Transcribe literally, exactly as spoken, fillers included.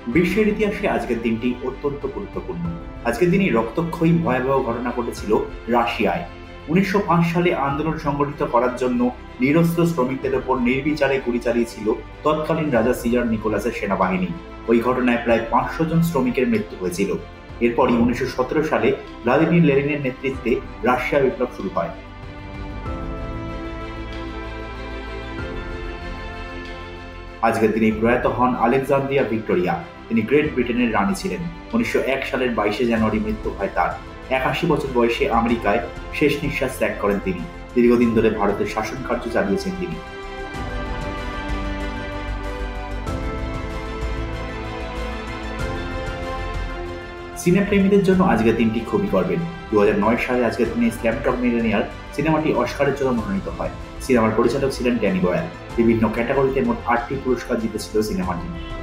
বিশ্বের ইতিহাসে আজকের দিনটি অত্যন্ত গুরুত্বপূর্ণ। আজকের দিনই রক্তক্ষয়ী ভয়াবহ ঘটনা ঘটেছিল রাশিয়ায়। উনিশশো পাঁচ সালে আন্দোলন সংগঠিত করার জন্য নিরস্ত্র শ্রমিকদের ওপর নির্বিচারে গুলি চালিয়েছিল তৎকালীন রাজা সিজার নিকোলাসের সেনাবাহিনী। ওই ঘটনায় প্রায় পাঁচশো জন শ্রমিকের মৃত্যু হয়েছিল। এরপরই উনিশশো সতেরো সালে ভ্লাদিমির লেনিনের নেতৃত্বে রাশিয়া বিপ্লব শুরু হয়। আজকের দিনে প্রয়াত হন আলেকজান্দ্রিয়া ভিক্টোরিয়া। তিনি গ্রেট ব্রিটেনের রানী ছিলেন। উনিশশো এক সালের বাইশে জানুয়ারি মৃত্যু হয় তার। একাশি বছর বয়সে আমেরিকায় শেষ নিঃশ্বাস ত্যাগ করেন তিনি। দীর্ঘদিন ধরে ভারতের শাসন কার্য চালিয়েছেন তিনি। সিনেপ্রেমীদের জন্য আজকের দিনটি খুবই গর্বের। দু হাজার নয় সালে আজকের দিনে স্ল্যামডগ মিলিয়নিয়ার সিনেমাটি অস্কারের জন্য মনোনীত হয়। সিনেমার পরিচালক ছিলেন ড্যানি বয়াল। বিভিন্ন ক্যাটাগরিতে মোট আটটি পুরস্কার জিতেছিল সিনেমাটি।